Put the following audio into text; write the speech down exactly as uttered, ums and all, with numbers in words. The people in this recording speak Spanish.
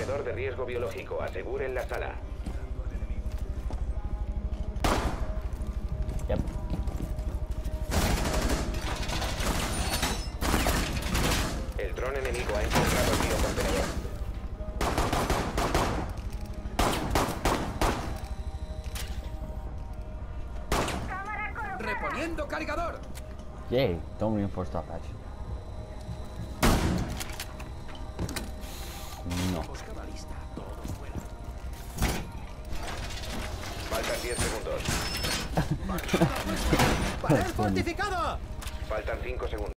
contenedor de riesgo biológico. Aseguren la sala. Yep. El dron enemigo ha encontrado el biocontenedor. ¡Reponiendo cargador! Yay, don't reinforce top hatch. No. Faltan diez segundos. ¡Pared fortificada! Faltan cinco segundos.